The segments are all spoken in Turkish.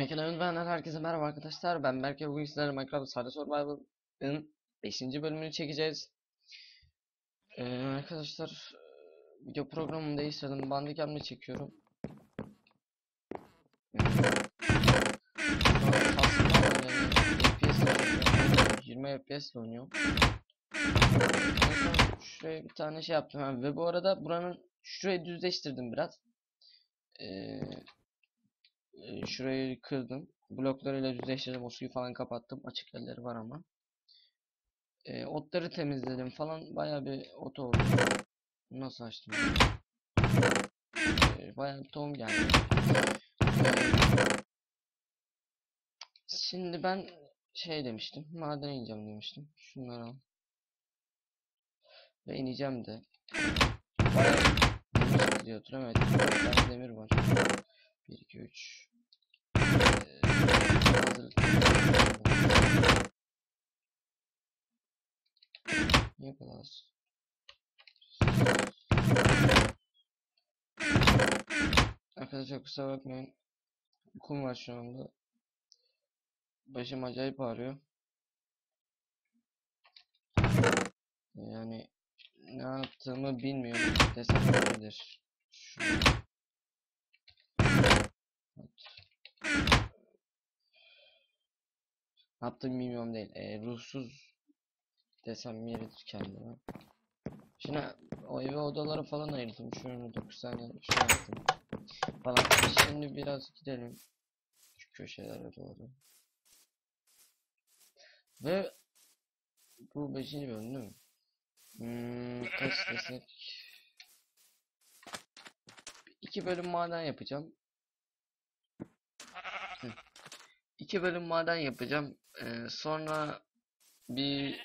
Mekanik Öğrenler herkese merhaba arkadaşlar. Ben Berke. Bugün sizlerle Minecraft Sade Survival'ın 5. bölümünü çekeceğiz. Arkadaşlar video programımı değiştirdim. Bandicam'la çekiyorum. Şu an aslında FPS oynuyorum. 20 FPS ile oynuyorum. Şuraya bir tane şey yaptım. Ve bu arada buranın şurayı düzleştirdim biraz. Şurayı kırdım. Bloklarıyla düzleştirdim. O suyu falan kapattım. Açık yerleri var ama. Otları temizledim falan. Bayağı bir ot oldu. Nasıl açtım? Bayağı bir tohum geldi. Şimdi ben şey demiştim. Madene ineceğim demiştim. Şunları al. Ve ineceğim de. Bayağı demir çıktı diye hatırlıyorum. Evet. 4 tane demir var. 1, 2, 3. Niye kadar az? Arkadaşlar kusura bakmayın. Uykum var şu anda. Başım acayip ağrıyor. Yani ne yaptığımı bilmiyorum desem olabilir. Ne yaptığımı bilmiyorum değil. Ruhsuz desem yeridir kendime. Şimdi o eve odaları falan ayırdım. Şöyle 9 tane şey yaptım falan. Şimdi biraz gidelim şu köşelere doğru. Ve bu 5. bölüm değil mi? Kaç desek? 2 bölüm maden yapacağım. 2 bölüm maden yapacağım. Sonra bir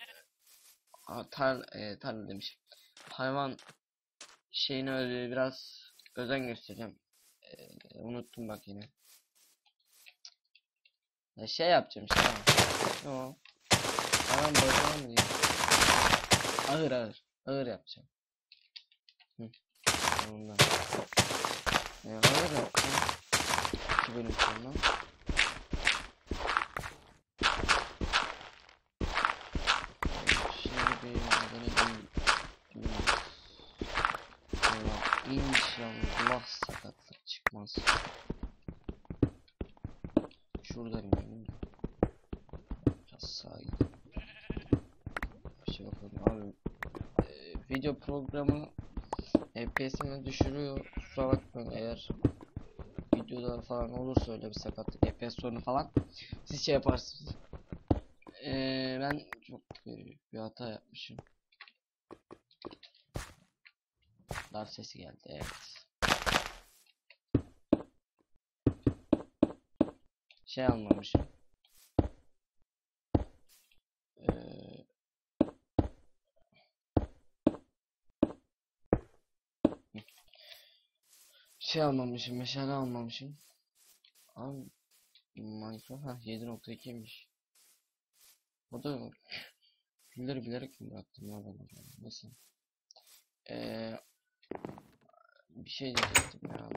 tarla demişim. Hayvan şeyine öyle biraz özen göstereceğim. Unuttum bak yine. Şey yapacağım işte. O. Hayvan barınağı mı diyeyim? Ağır yapacağım. Ondan. Ağır yapacağım. 2 bölüm sonra. Şimdi bir madene İnşallah sakatlık çıkmaz. Şuradan inelim. Biraz sağa gidelim. Bir şey bakalım abi. Video programı FPS'ini düşürüyor. Kusura bakmayın eğer videoda falan olursa öyle bir sakatlık, FPS sorunu falan. Siz şey yaparsınız. Ben çok büyük bir hata yapmışım. Dar sesi geldi, evet. Şey almamışım. Şey almamışım, meşale almamışım. Abi Minecraft 7.2'ymiş. O da gülleri bilerek mi bıraktım ya ben oraya? Nasıl? Bir şey diyecektim ya.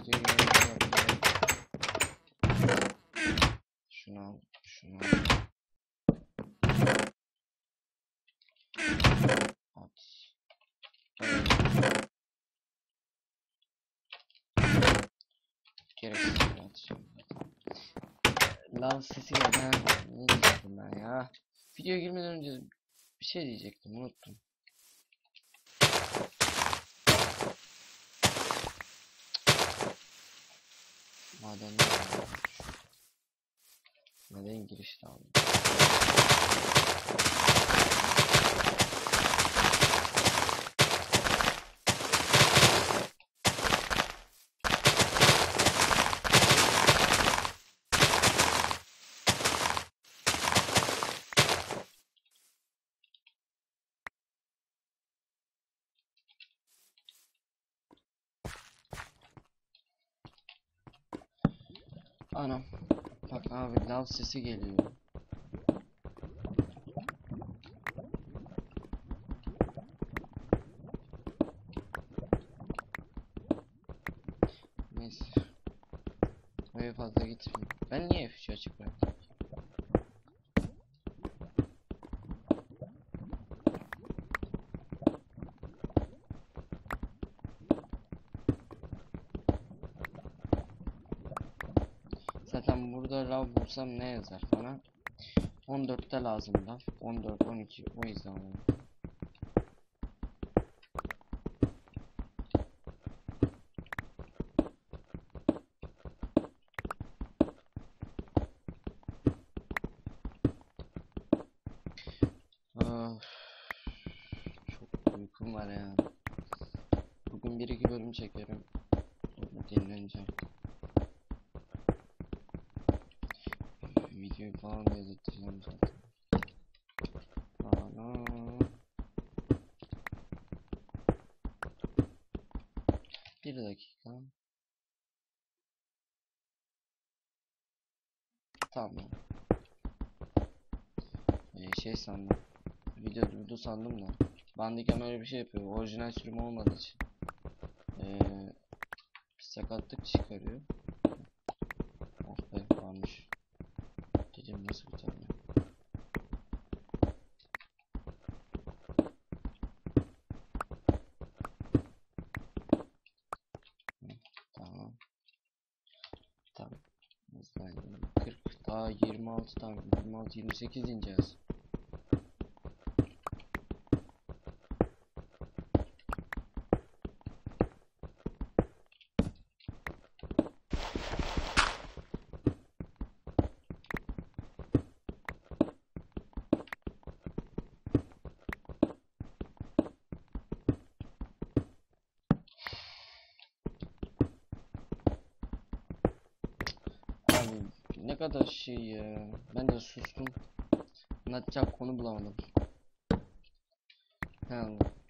Şunu al, şunu al. At. Gereksiz bir atacağım. Lav sesi geldi. Ne diyecektim ben ya? Videoya girmeden önce bir şey diyecektim, unuttum. Maden girişte aldım. Anam. Bak abi lav sesi geliyor. Neyse. Köye fazla gitmiyor. Ben niye F3 açık bıraktım? Zaten burada lav bulsam ne yazar bana? 14'te lazım lav. 14, 12 o yüzden oldu. Çok uykum var ya. Bugün 1-2 bölüm çekerim. Sonra dinleneceğim. Videoyu falan da editeceğim zaten. Ana. Bir dakika. Tamam. Şey sandım. Video durdu sandım da. Bandicam öyle bir şey yapıyor. Orijinal sürüm olmadığı için. Bir sakatlık çıkarıyor. Oh be varmış. Dedim nasıl bir tane. Tamam. Tamam. Hızlı 40 daha 26 tane 26 28 ineceğiz. Abi ne kadar şey ya. Ben de sustum. Anlatacak konu bulamadım. Ha,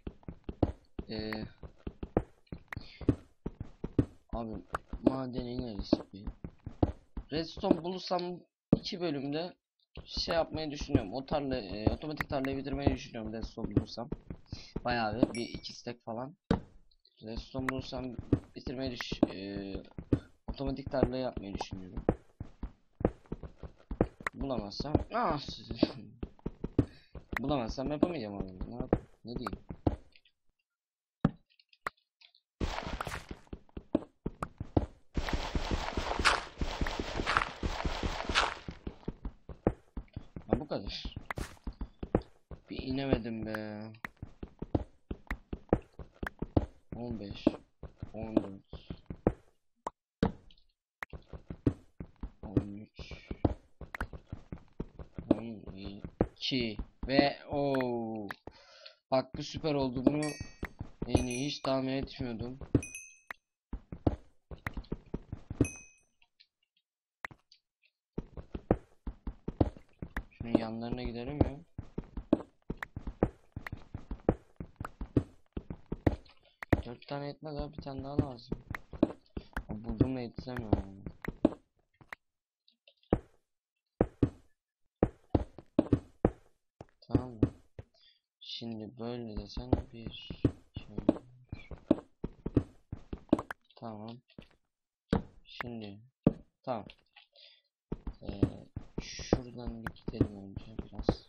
abi madene ineriz bir. Redstone bulursam 2 bölümde şey yapmayı düşünüyorum. O tarla otomatik tarlayı bitirmeyi düşünüyorum redstone bulursam. Bayağı bir 2 stack falan. Redstone bulursam bitirmeyi otomatik tarlayı yapmayı düşünüyorum. Bulamazsam bulamazsam yapamayacağım abi. Ne diyeyim? Ha bu kadar. Bir inemedim be. 15 14 13 12 ve o bak bu süper oldu, bunu yani hiç tahmin etmiyordum. Şunun yanlarına gidelim ya. 4 tane yetmez abi, bir tane daha lazım. Buldum da yetişemiyorum. Tamam mı? Şimdi böyle desen bir şöyle. Tamam. Şimdi tamam. Şuradan bir gidelim önce biraz.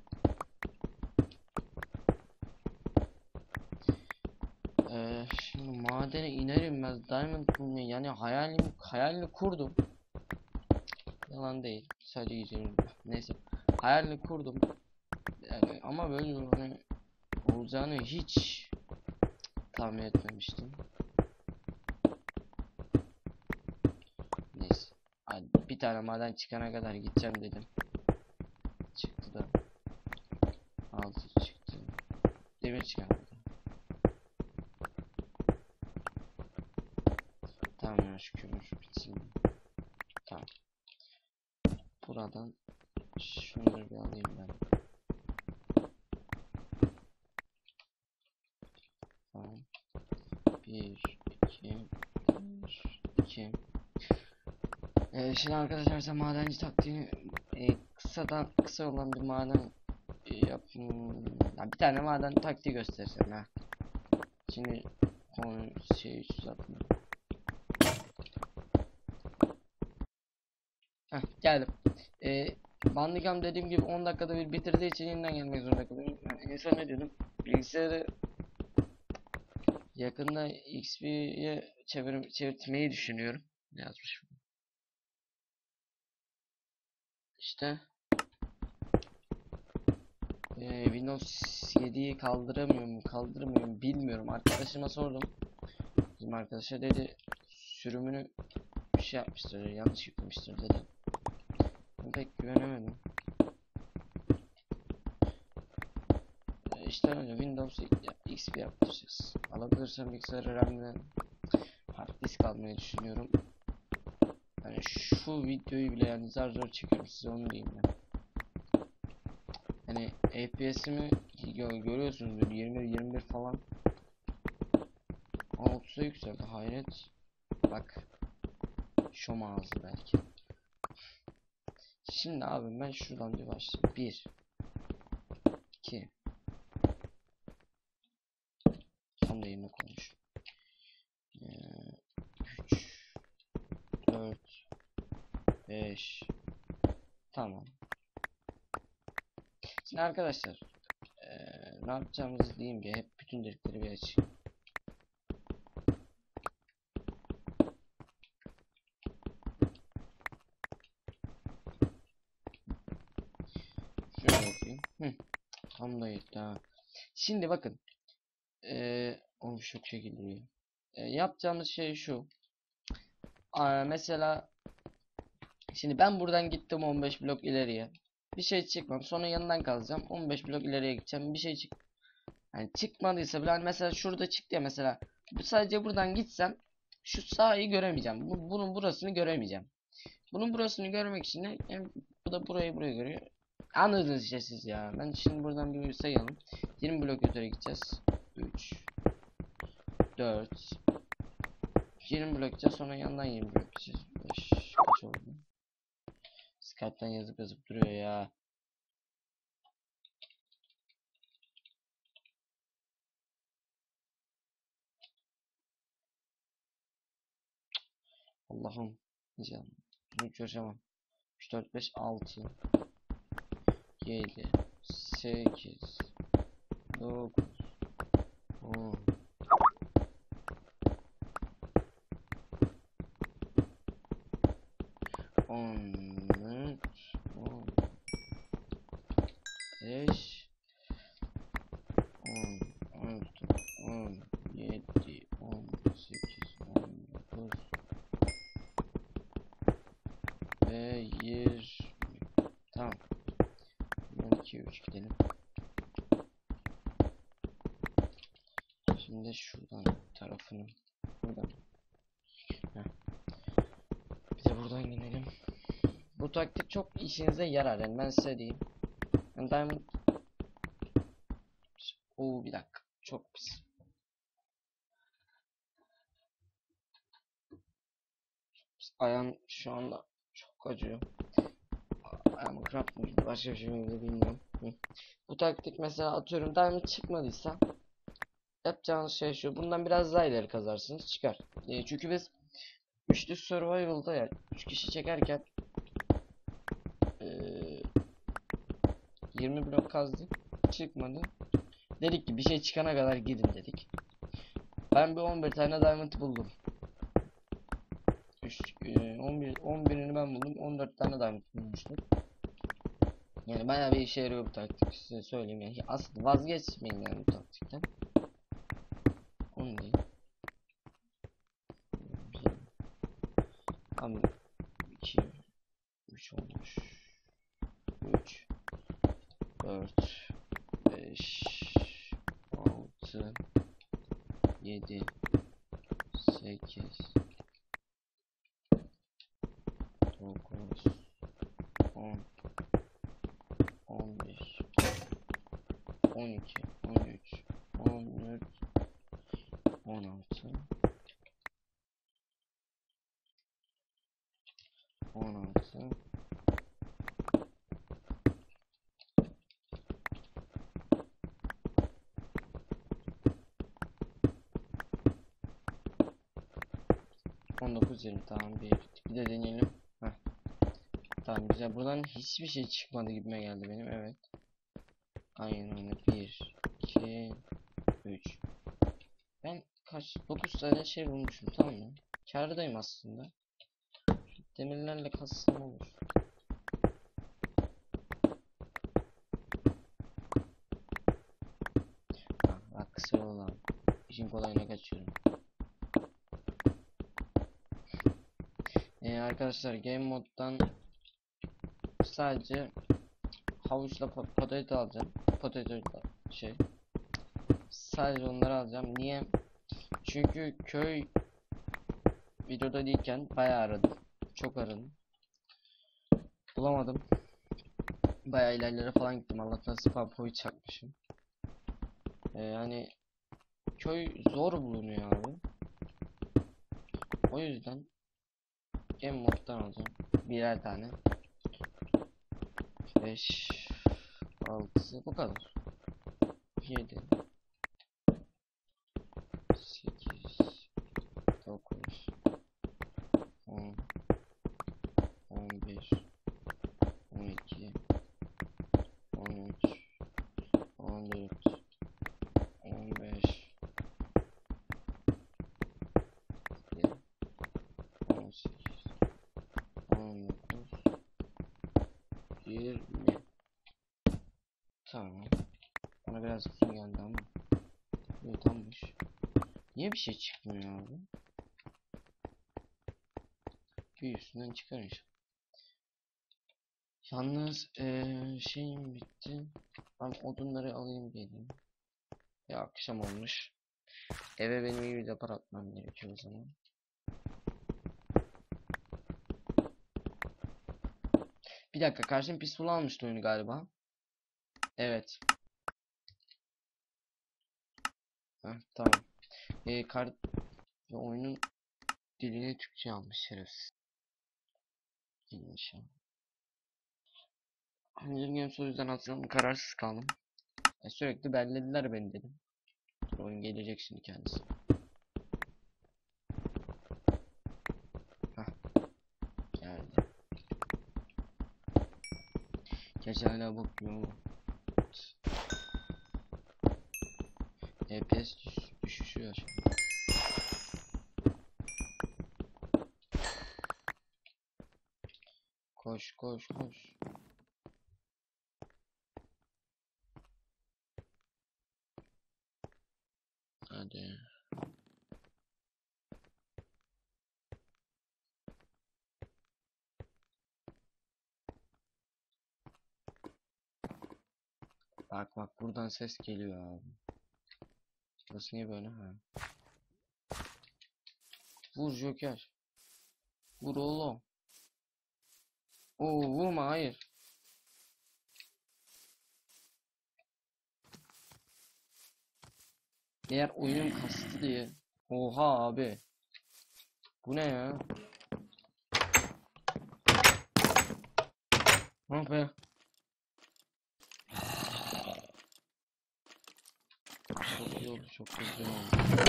Şimdi madene inerim ben. Diamond bulmayı yani hayalini kurdum. Yalan değil. Sadece gidiyorum. Neyse. Hayalini kurdum. Yani ama böyle hani olacağını hiç tahmin etmemiştim. Neyse. Hadi bir tane maden çıkana kadar gideceğim dedim. Çıktı da. 6 çıktı. Demir çıkamadı. Tamam ya, şu kömür bitsin. Tamam. Buradan şunları bir alayım ben. Tamam. 1 2 1 2. Şimdi arkadaşlar size madenci taktiğini kısa olan bir maden yapın. Bir tane maden taktiği göstereceğim ha. Şimdi konu şey uzatma. Geldim. Bandicam dediğim gibi 10 dakikada bir bitirdiği için yeniden gelmek zorunda kalıyorum. Yani en son ne diyordum? Bilgisayarı yakında XP'ye çevirtmeyi düşünüyorum. Ne yazmış? İşte Windows 7'yi kaldırmıyor mu bilmiyorum. Arkadaşıma sordum. Bizim arkadaşa dedi sürümünü bir şey yapmıştır, yanlış yüklemiştir dedi. Ben pek güvenemedim. İşte öyle Windows XP yaptıracağız. Alabilirsem bilgisayarı RAM'den hard disk almayı düşünüyorum. Yani şu videoyu bile yani zar zor çekiyorum, size onu diyeyim ben. Yani FPS'imi görüyorsunuz 20-21 falan. 30'a yükseldi, hayret. Bak. Şom ağzı belki. Şimdi abi ben şuradan bir başlayayım. 1 2 tam da yerine koymuş. 3 4 5 tamam. Şimdi arkadaşlar ne yapacağımızı diyeyim ki hep bütün delikleri bir açayım. Şöyle yapayım. Tam da yetti ha. Şimdi bakın. Şu şekilde duruyor. Yapacağımız şey şu. Mesela şimdi ben buradan gittim 15 blok ileriye. Bir şey çıkmadı. Sonra yanından kalacağım. 15 blok ileriye gideceğim. Bir şey yani çıkmadıysa bile hani mesela şurada çıktı ya mesela. Sadece buradan gitsem şu sahayı göremeyeceğim. Bunun burasını göremeyeceğim. Bunun burasını görmek için de bu da burayı görüyor. Anladınız işte siz ya. Ben şimdi buradan bir sayalım. 20 blok öteye gideceğiz. 3 4 20 blok gideceğiz. Sonra yandan 20 blok gideceğiz. 5 kaç oldu? Skype'tan yazıp duruyor ya. Allah'ım. Canım. Bunu yaşamam. 3 4 5 6 7 8 9 10 13 15 10 16 17 18 19 ve 20 tamam. 12 3 gidelim. Şimdi şuradan tarafını buradan. Bir de buradan gidelim. Bu taktik çok işinize yarar yani ben size diyeyim. Yani diamond bir dakika çok pis. Ayağım şu anda çok acıyor. Ayağımı kramp mı girdi, başka bir şey mi girdi bilmiyorum. Bu taktik mesela atıyorum diamond çıkmadıysa yapacağınız şey şu. Bundan biraz daha ileri kazarsınız çıkar. Çünkü biz üçlü survival'da ya 3 kişi çekerken 20 blok kazdık çıkmadı. Dedik ki bir şey çıkana kadar gidin dedik. Ben bir 11 tane diamond buldum. 11'ini ben buldum. 14 tane diamond bulmuştum. Yani bayağı bir işe yarıyor bu taktik, size söyleyeyim yani. Aslında vazgeçmeyin yani bu taktikten. Onu değil. Tamam. 2 3 olmuş. 3 4 5 6 7 8 9 10 11 12 13 14 16 16 19 20 tamam bir de deneyelim. Heh. Tamam güzel. Buradan hiçbir şey çıkmadı gibime geldi benim. Evet. Aynen öyle. 1, 2, 3. Ben kaç? 9 tane şey bulmuşum. Tamam mı? Kârdayım aslında. Demirlerle kassam olur. Bak kısa yol abi. İşin kolayına kaçıyorum. Arkadaşlar game moddan sadece havuçla patates alacağım. Patates şey. Sadece onları alacağım. Niye? Çünkü köy videoda değilken bayağı aradım. Çok aradım. Bulamadım. Bayağı ilerlere falan gittim. Allah'tan spam point çakmışım. Yani köy zor bulunuyor abi. O yüzden game moddan alacağım. Birer tane. 5 6 bu kadar. 7 8 9 10 11 12 13 14 15 18 19 20. Tamam. Bana biraz uzun geldi ama. Evet tamammış. Niye bir şey çıkmıyor abi? Bir üstünden çıkar inşallah. Yalnız şeyim bitti. Ben odunları alayım geleyim. Ya akşam olmuş. Eve benim iyi bir rapor atmam gerekiyor o zaman. Bir dakika karşım pistol almıştı oyunu galiba. Evet. Heh, tamam. Oyunun dilini Türkçe almış şerefsiz. İyiymiş ya. Hunger Games o yüzden atıyorum kararsız kaldım. Sürekli bellediler beni dedim. Dur, oyun gelecek şimdi kendisi. Hah geldi. Gerçi hala bakmıyor ama. FPS düşüşü yaşıyor. Koş koş koş. Hadi. Bak bak buradan ses geliyor abi. Burası niye böyle ha? Vur Joker. Vur oğlum. Oo vurma hayır. Eğer oyunum kastı diye. Oha abi. Bu ne ya? Ah be. Çok iyi oldu, çok güzel oldu.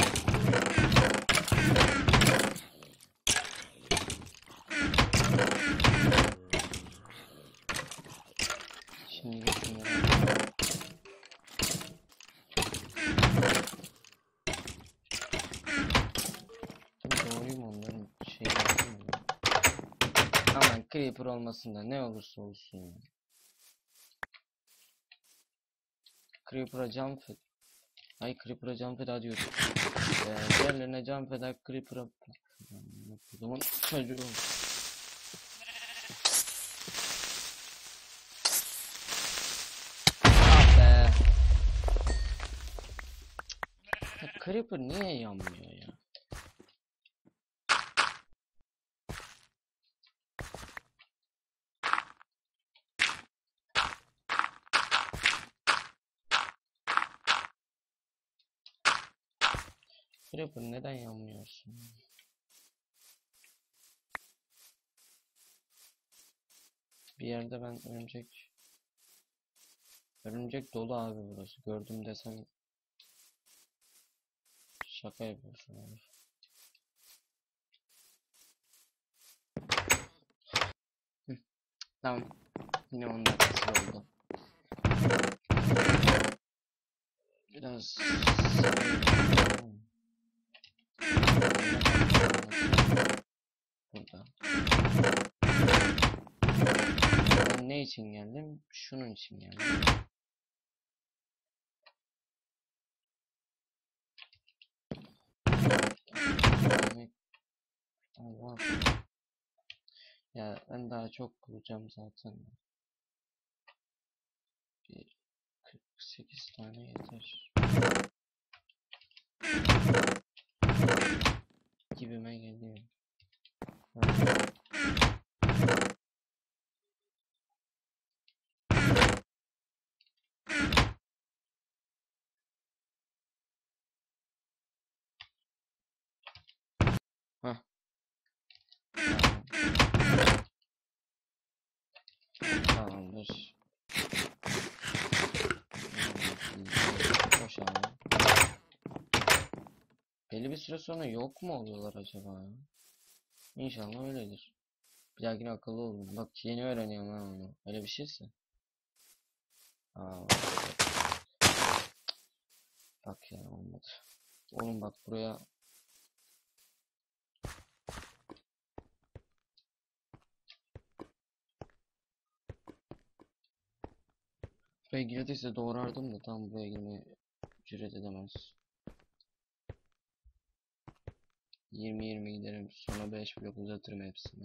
Şimdi şunları. Tabii doğruyum onların şeyini. Aman creeper olmasın da ne olursa olsun ya. Creeper'a cam feda. Ay Creeper'a cam feda diyorum. Diğerlerine cam feda Creeper'a. O zaman çocuğum. Ah be. Ya Creeper niye yanmıyor ya? Creeper neden yanmıyorsun? Bir yerde ben örümcek dolu abi burası. Gördüm desem şaka yapıyorsun abi. Tamam. Yine 10 dakikası oldu. Biraz burada. Ben ne için geldim? Şunun için geldim. Allah. Ya ben daha çok kuracağım zaten. 48 tane yeter. Gibime geliyor. Hah. Tamamdır. Boşalım. Belli bir süre sonra yok mu oluyorlar acaba ya? İnşallah öyledir. Bir dahakine akıllı olun. Bak yeni öğreniyorum ha onu. Öyle bir şeyse. Aa, bak ya olmadı. Oğlum bak buraya. Buraya girdiyse doğrardım da tam buraya girmeye cüret edemez. 20-20 giderim. Sonra 5 blok uzatırım hepsini.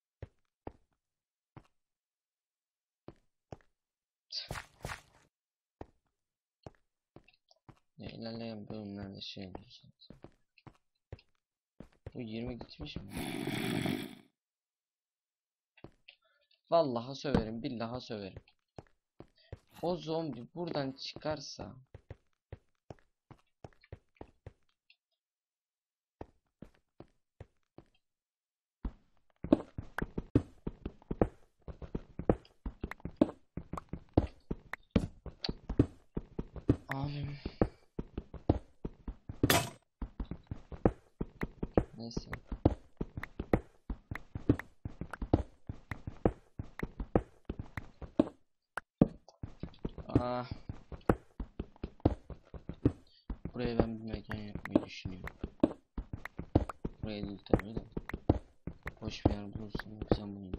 Ya ilerleyen bölümlerde şey olur zaten. Bu 20 gitmiş mi? Vallahi söverim, billahi söverim. O zombi buradan çıkarsa abim. Neyse. Ah. Buraya ben bir mekan yapmayı düşünüyorum. Buraya değil tabii de. Boş bir yer bulursam yapacağım bunu.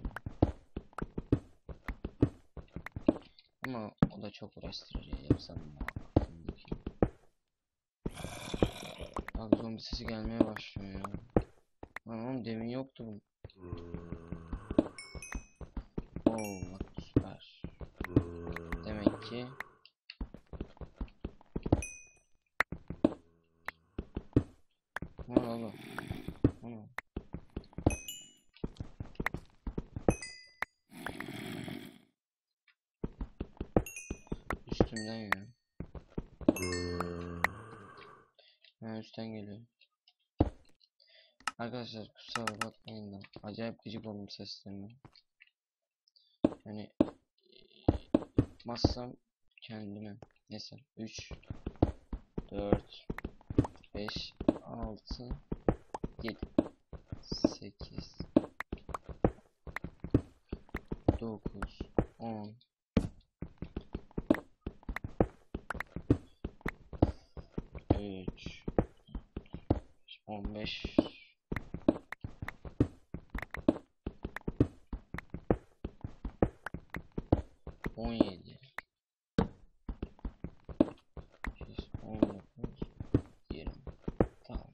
Ama o da çok uğraştırıcı yapsam mı? Abi zombi sesi gelmeye başlıyor ya. Lan oğlum demin yoktu bu. Oo bak süper. Demek ki ne oğlum? Ana. Üstümden ya. Ha üstten geliyor. Arkadaşlar kusura bakmayın da acayip gıcık oldum seslerine. Yani yapmazsam kendime. Neyse 3 4 5 6 7 8 9 10 3 15 17 19 20. Tamam.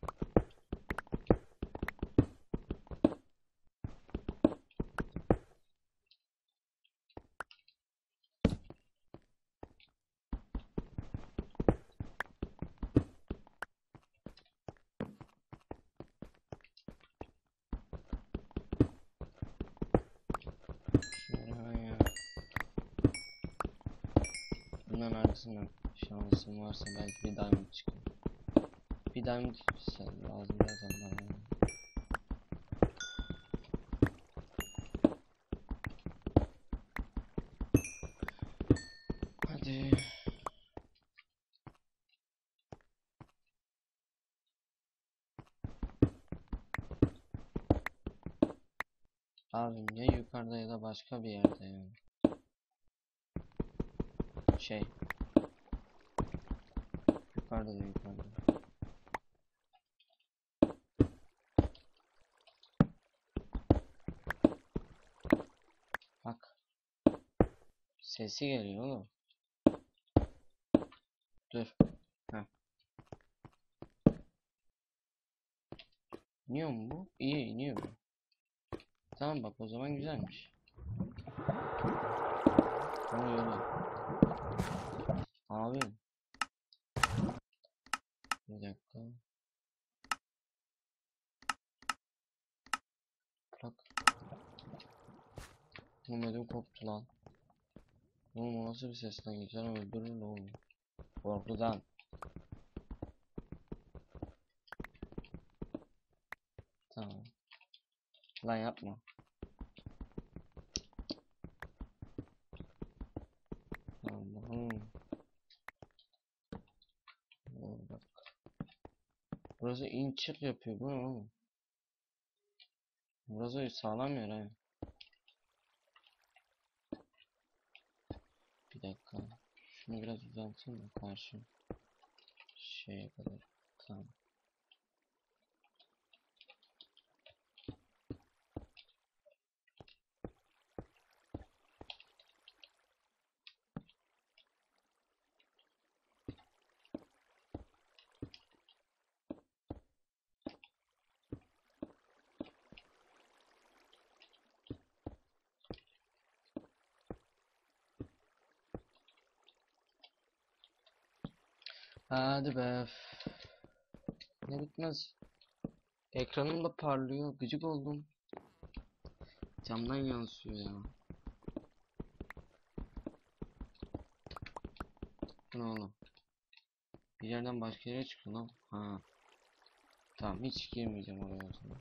Şuraya. Bundan arkasından şansım varsa belki bir diamond çıkar. Bir diamond lazım zaten bana. Hadi. Abim ya yukarıda ya da başka bir yerde yani. Şey. Yukarıda da yukarıda. Bak. Sesi geliyor oğlum. Dur. Heh. İniyor mu bu? İyi iniyor bu. Tamam bak o zaman güzelmiş. Ne oluyor lan? Abi. Bir dakika. Bak. Oğlum ödüm koptu lan. Oğlum o nasıl bir ses lan? Geçen öldürür mü oğlum? Korkudan. Tamam. Lan yapma. Allah'ım. Oğlum bak. Burası in çık yapıyor. Bu ne oğlum? Burası sağlam yer ha. Bir dakika. Şunu biraz uzatayım da karşı şeye kadar. Tamam. Hadi be. Ne bitmez. Ekranım da parlıyor. Gıcık oldum. Camdan yansıyor ya. Bu ne oğlum? Bir yerden başka yere çıkıyor lan. Ha. Tamam hiç girmeyeceğim oraya o zaman.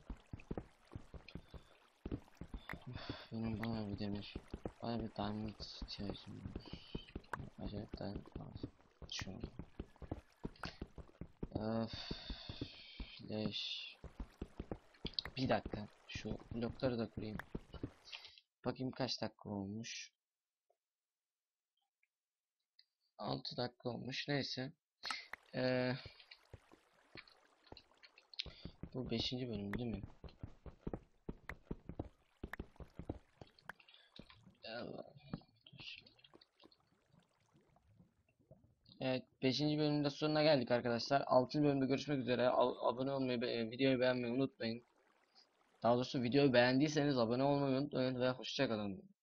Benim bana bir demir. Bana bir diamond ihtiyacım var. Acayip diamond lazım. Şu an. Öf. Leş. Bir dakika. Şu blokları da kurayım. Bakayım kaç dakika olmuş. 6 dakika olmuş. Neyse. Bu 5. bölüm değil mi? Allah. Evet, 5. bölümde sonuna geldik arkadaşlar. 6. bölümde görüşmek üzere. Abone olmayı, videoyu beğenmeyi unutmayın. Daha doğrusu videoyu beğendiyseniz abone olmayı unutmayın ve hoşça kalın.